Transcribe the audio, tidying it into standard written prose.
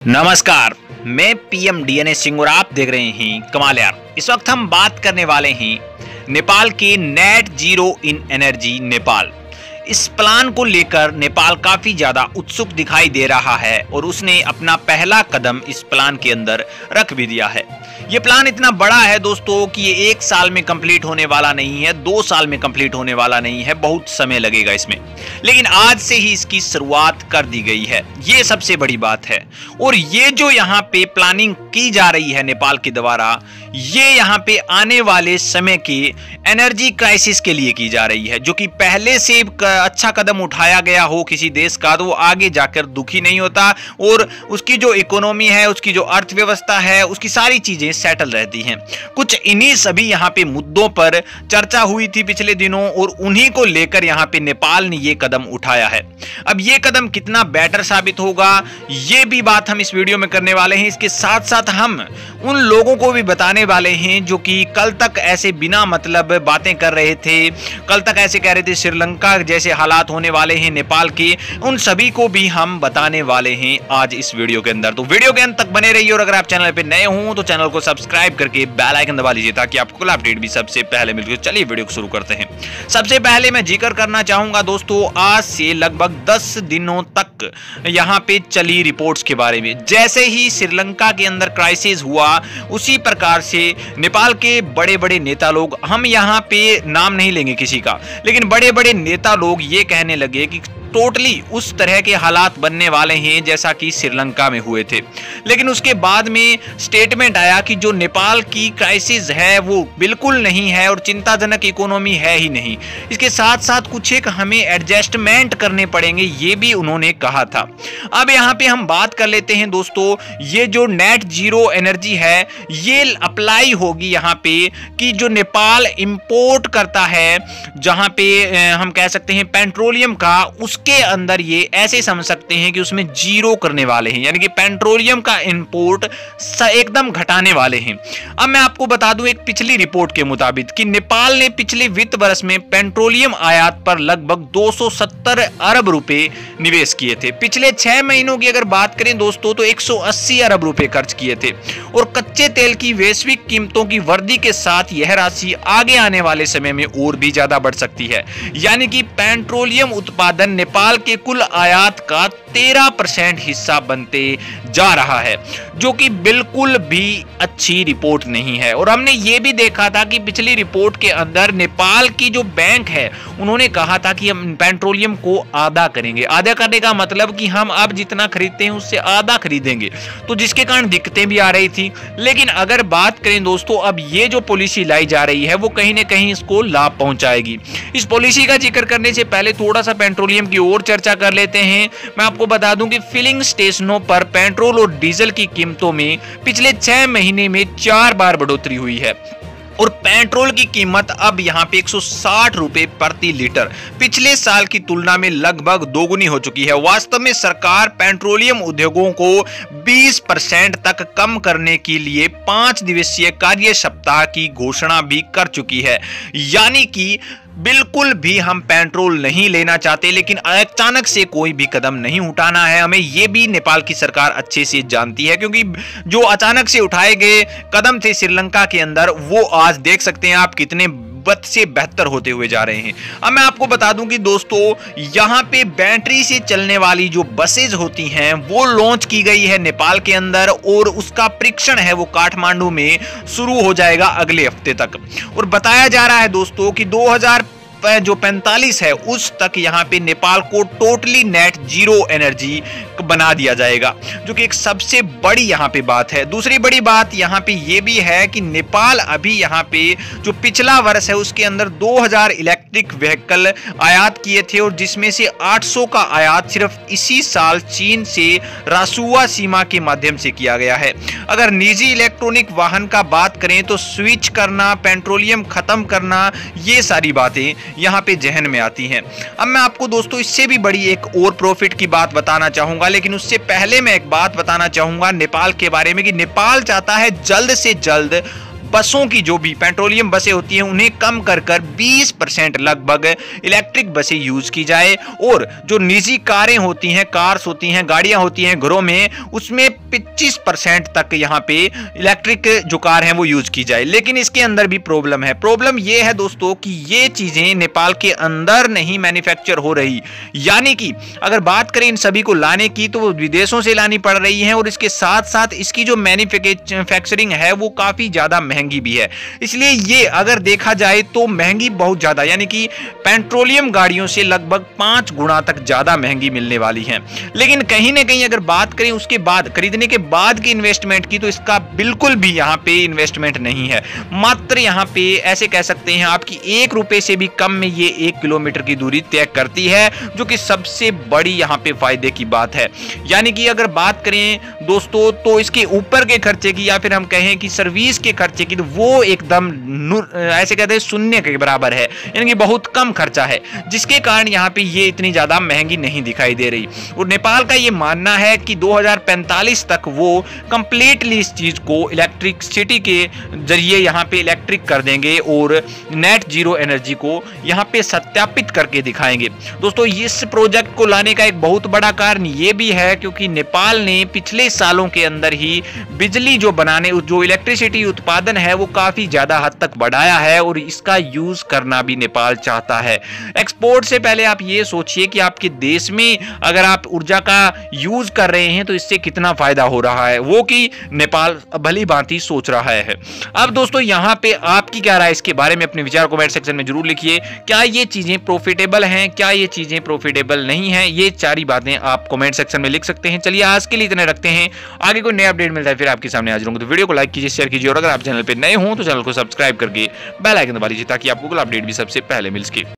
नमस्कार, मैं PM DNA Singh और आप देख रहे हैं कमाल यार। इस वक्त हम बात करने वाले हैं नेपाल के net zero in energy Nepal. इस प्लान को लेकर नेपाल काफी ज्यादा उत्सुक दिखाई दे रहा है और उसने अपना पहला कदम इस प्लान के अंदर रख भी दिया है। ये प्लान इतना बड़ा है दोस्तों कि ये 1 साल में कंप्लीट होने वाला नहीं है, 2 साल में कंप्लीट होने वाला नहीं है, बहुत समय लगेगा इसमें। लेकिन आज से ही इसकी शुरुआत कर दी गई है, ये सबसे बड़ी बात है। और ये जो यहाँ पे प्लानिंग की जा रही है नेपाल के द्वारा, ये यहाँ पे आने वाले समय के एनर्जी क्राइसिस के लिए की जा रही है। जो कि पहले से अच्छा कदम उठाया गया हो किसी देश का तो वो आगे जाकर दुखी नहीं होता और उसकी जो इकोनॉमी है, उसकी जो अर्थव्यवस्था है, उसकी सारी चीजें सेटल रहती हैं। कुछ इन्हीं सभी यहाँ पे मुद्दों पर चर्चा हुई थी पिछले दिनों और उन्हीं को लेकर यहाँ पे नेपाल ने ये कदम उठाया है। अब ये कदम कितना बेटर साबित होगा, ये भी बात हम इस वीडियो में करने वाले हैं। इसके साथ साथ हम उन लोगों को भी बताने वाले हैं जो कि कल तक ऐसे बिना मतलब बातें कर रहे थे, कल तक ऐसे कह रहे थे श्रीलंका जैसे हालात होने वाले हैं नेपाल के, उन सभी को भी हम बताने वाले हैं आज इस वीडियो के अंदर। तो वीडियो के अंत तक बने रहिए और अगर आप चैनल पे नए हो तो चैनल को सब्सक्राइब करके बेल आइकन दबा लीजिए ताकि आपको कुल अपडेट भी सबसे पहले मिल सके। चलिए वीडियो को शुरू करते हैं। सबसे पहले मैं जिक्र करना चाहूंगा दोस्तों, आज से लगभग 10 दिनों तक यहाँ पे चली रिपोर्ट्स के बारे में। जैसे ही श्रीलंका के अंदर क्राइसिस हुआ उसी प्रकार से नेपाल के बड़े बड़े नेता लोग, हम यहाँ पे नाम नहीं लेंगे किसी का, लेकिन बड़े बड़े नेता लोग ये कहने लगे कि टोटली उस तरह के हालात बनने वाले हैं जैसा कि श्रीलंका में हुए थे। लेकिन उसके बाद में स्टेटमेंट आया कि जो नेपाल की क्राइसिस है वो बिल्कुल नहीं है और चिंताजनक इकोनॉमी है ही नहीं, इसके साथ साथ कुछ एक हमें एडजस्टमेंट करने पड़ेंगे, ये भी उन्होंने कहा था। अब यहाँ पे हम बात कर लेते हैं दोस्तों, ये जो नेट जीरो एनर्जी है ये अप्लाई होगी यहाँ पे कि जो नेपाल इंपोर्ट करता है, जहाँ पे हम कह सकते हैं पेट्रोलियम का, के अंदर ये ऐसे समझ सकते हैं कि उसमें जीरो करने वाले हैं, यानी कि पेट्रोलियम का इंपोर्ट एकदम घटाने वाले हैं। अब मैं आपको बता दूं एक पिछली रिपोर्ट के मुताबिक कि नेपाल ने पिछले वित्त वर्ष में पेट्रोलियम आयात पर लगभग 270 अरब रुपए निवेश किए थे। पिछले 6 महीनों की अगर बात करें दोस्तों तो 180 अरब रुपए खर्च किए थे और कच्चे तेल की वैश्विक कीमतों की वृद्धि के साथ यह राशि आगे आने वाले समय में और भी ज्यादा बढ़ सकती है। यानी कि पेट्रोलियम उत्पादन नेपाल के कुल आयात का 13% हिस्सा बनते जा रहा है, जो कि बिल्कुल भी अच्छी रिपोर्ट नहीं है। और हमने ये भी देखा था कि पिछली रिपोर्ट के अंदर नेपाल की जो बैंक है उन्होंने कहा था कि हम पेट्रोलियम को आधा करेंगे। आधा करने का मतलब कि हम अब जितना खरीदते हैं उससे आधा खरीदेंगे, तो जिसके कारण दिक्कतें भी आ रही थी। लेकिन अगर बात करें दोस्तों, अब ये जो पॉलिसी लाई जा रही है वो कहीं ना कहीं इसको लाभ पहुंचाएगी। इस पॉलिसी का जिक्र करने से पहले थोड़ा सा पेट्रोलियम की और चर्चा कर लेते हैं। मैं आपको बता दूं कि फिलिंग स्टेशनों पर पेट्रोल और डीजल की कीमतों में पिछले 6 महीने में 4 बार बढ़ोतरी हुई है और पेट्रोल की कीमत अब यहाँ पे 160 रुपए प्रति लीटर पिछले साल की तुलना में लगभग दोगुनी हो चुकी है। वास्तव में सरकार पेट्रोलियम उद्योगों को 20% तक कम करने के लिए 5 दिवसीय कार्य सप्ताह की घोषणा भी कर चुकी है। यानी कि बिल्कुल भी हम पेट्रोल नहीं लेना चाहते, लेकिन अचानक से कोई भी कदम नहीं उठाना है। हमें ये भी नेपाल की सरकार अच्छे से जानती है, क्योंकि जो अचानक से उठाए गए कदम थे श्रीलंका के अंदर वो आज देख सकते हैं आप कितने बद से बेहतर होते हुए जा रहे हैं। अब मैं आपको बता दूं कि दोस्तों यहाँ पे बैटरी से चलने वाली जो बसेज होती हैं वो लॉन्च की गई है नेपाल के अंदर और उसका परीक्षण है वो काठमांडू में शुरू हो जाएगा अगले हफ्ते तक। और बताया जा रहा है दोस्तों कि 2045 है उस तक यहाँ पे नेपाल को टोटली नेट जीरो एनर्जी बना दिया जाएगा, जो कि एक सबसे बड़ी यहाँ पे बात है। दूसरी बड़ी बात यहाँ पे ये भी है कि नेपाल अभी यहाँ पे जो पिछला वर्ष है उसके अंदर 2000 इलेक्ट्रिक व्हीकल आयात किए थे और जिसमें से 800 का आयात सिर्फ इसी साल चीन से रासुआ सीमा के माध्यम से किया गया है। अगर निजी इलेक्ट्रॉनिक वाहन का बात करें तो स्विच करना, पेट्रोलियम खत्म करना, ये सारी बातें यहाँ पे जहन में आती हैं। अब मैं आपको दोस्तों इससे भी बड़ी एक और प्रॉफिट की बात बताना चाहूंगा, लेकिन उससे पहले मैं एक बात बताना चाहूंगा नेपाल के बारे में कि नेपाल चाहता है जल्द से जल्द बसों की जो भी पेट्रोलियम बसें होती हैं उन्हें कम कर 20% लगभग इलेक्ट्रिक बसें यूज की जाए और जो निजी कारें होती हैं, कार्स होती हैं, गाड़ियां होती हैं घरों में, उसमें 25% तक यहाँ पे इलेक्ट्रिक जो कार है वो यूज की जाए। लेकिन इसके अंदर भी प्रॉब्लम है। प्रॉब्लम ये है दोस्तों कि ये चीजें नेपाल के अंदर नहीं मैन्युफैक्चर हो रही, यानी कि अगर बात करें इन सभी को लाने की तो वो विदेशों से लानी पड़ रही है, और इसके साथ साथ इसकी जो मैन्युफैक्चरिंग है वो काफी ज्यादा महंगी भी है। इसलिए ये अगर देखा जाए तो महंगी बहुत ज्यादा, यानी कि पेट्रोलियम गाड़ियों से लगभग 5 गुना तक ज्यादा महंगी मिलने वाली है। लेकिन कहीं ना कहीं अगर बात करें उसके बाद खरीदने के बाद की इन्वेस्टमेंट की, तो इसका बिल्कुल भी यहाँ पे इन्वेस्टमेंट नहीं है। मात्र यहाँ पे ऐसे कह सकते हैं आपकी 1 रुपए से भी कम में ये 1 किलोमीटर की दूरी तय करती है, जो कि सबसे बड़ी यहाँ पे फायदे की बात है। यानी कि अगर बात करें दोस्तों तो इसके ऊपर के खर्चे की, या फिर हम कहें कि सर्विस के खर्चे की, तो वो एकदम ऐसे कहते हैं शून्य के बराबर है, यानी कि बहुत कम खर्चा है, जिसके कारण यहाँ पे ये इतनी ज्यादा महंगी नहीं दिखाई दे रही। और नेपाल का ये मानना है कि 2045 तक वो कंप्लीटली इस चीज को इलेक्ट्रिसिटी के जरिए यहाँ पे इलेक्ट्रिक कर देंगे और नेट जीरो एनर्जी को यहाँ पे सत्यापित करके दिखाएंगे। दोस्तों इस प्रोजेक्ट को लाने का एक बहुत बड़ा कारण ये भी है क्योंकि नेपाल ने पिछले सालों के अंदर ही बिजली जो इलेक्ट्रिसिटी उत्पादन है वो काफी ज्यादा हद तक बढ़ाया है, और इसका यूज करना भी नेपाल चाहता है। एक्सपोर्ट से पहले आप ये सोचिए कि आपके देश में अगर आप ऊर्जा का यूज कर रहे हैं तो इससे कितना फायदा हो रहा है, वो कि नेपाल भली भांति सोच रहा है। अब दोस्तों यहाँ पे आपकी क्या राय इसके बारे में अपने विचार कमेंट सेक्शन में जरूर लिखिए। क्या ये चीजें प्रॉफिटेबल हैं, क्या ये चीजें प्रॉफिटेबल नहीं है, ये सारी बातें आप कमेंट सेक्शन में लिख सकते हैं। चलिए आज के लिए इतने रखते हैं, आगे कोई नया अपडेट मिलता है फिर आपके सामने हाजिर होंगे। तो वीडियो को लाइक कीजिए, शेयर कीजिए, और अगर आप चैनल पे नए हो तो चैनल को सब्सक्राइब करके बेल आइकन दबा लीजिए ताकि आपको अपडेट भी सबसे पहले मिल सके।